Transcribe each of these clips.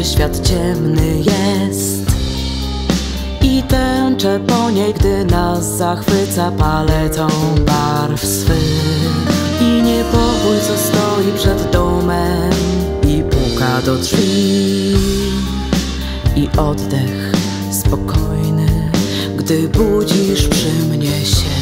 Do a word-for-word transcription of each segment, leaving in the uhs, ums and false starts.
że świat ciemny jest i tęczę po niej, gdy nas zachwyca paletą barw swych. I niepokój, co stoi przed domem i puka do drzwi, i oddech spokojny, gdy budzisz przy mnie się.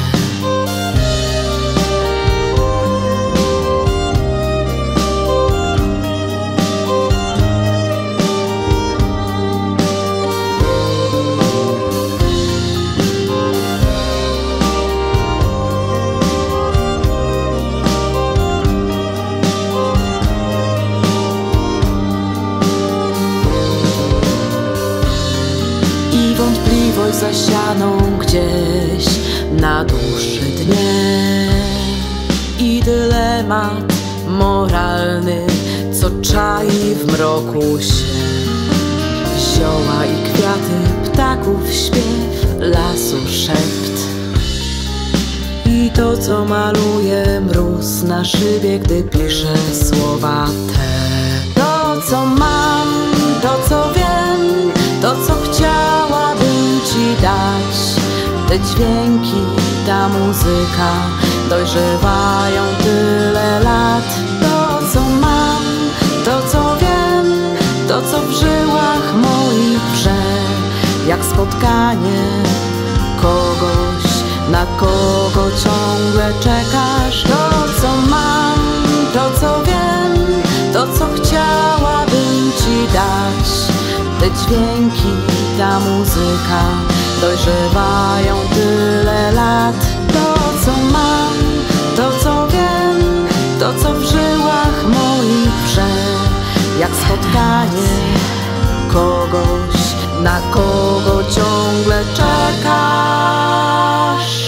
Wątpliwość zasianą gdzieś na dłuższe dnie i dylemat moralny, co czai w mroku się. Zioła i kwiaty, ptaków śpiew, lasu szept i to, co maluje mróz na szybie, gdy piszę słowa te. To, co mam, to, co wiem, to, co chciałabym ci dać. Te dźwięki, ta muzyka dojrzewają tyle lat. To, co mam, to, co wiem, to, co w żyłach moich wrze, jak spotkanie kogoś, na kogo ciągle czekasz. To, co mam, to, co wiem, to, co chciałabym ci dać. Te dźwięki, ta muzyka dojrzewają tyle lat. To, co mam, to, co wiem, to, co w żyłach moich wrze, jak spotkanie kogoś, na kogo ciągle czekasz.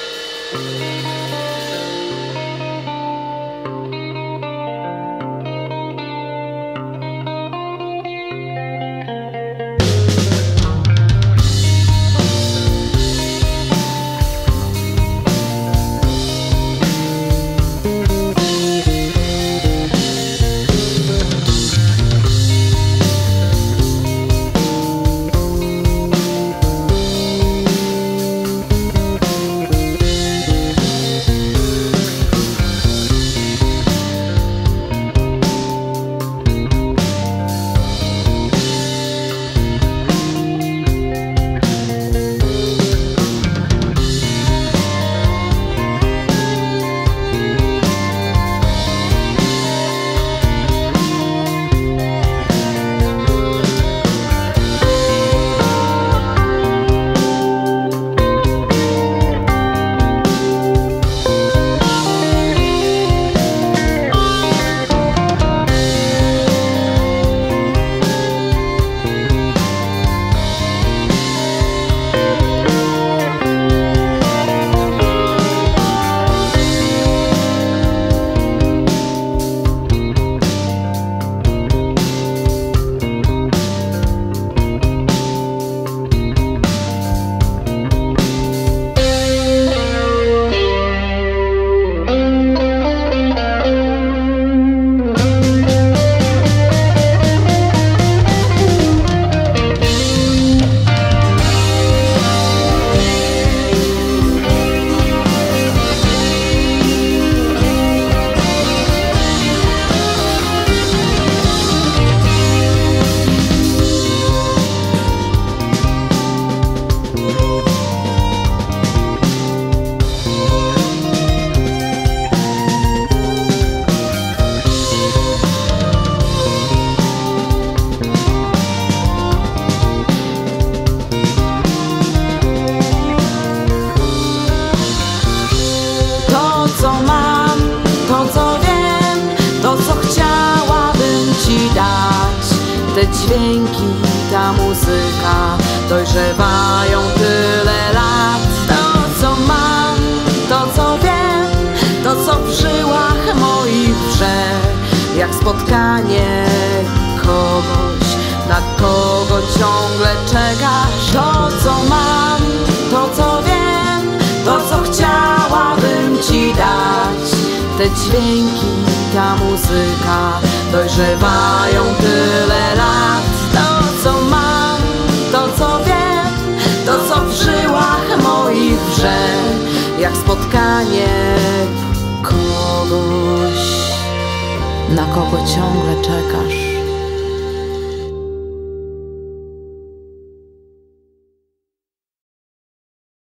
Te dźwięki, ta muzyka dojrzewają tyle lat. To, co mam, to, co wiem, to, co w żyłach moich wrze, jak spotkanie kogoś, na kogo ciągle czekasz. To, co mam, to, co wiem, to, co chciałabym ci dać. Te dźwięki, ta muzyka dojrzewają tyle lat. To co mam, to co wiem, to co w żyłach moich wrze, jak spotkanie kogoś, na kogo ciągle czekasz.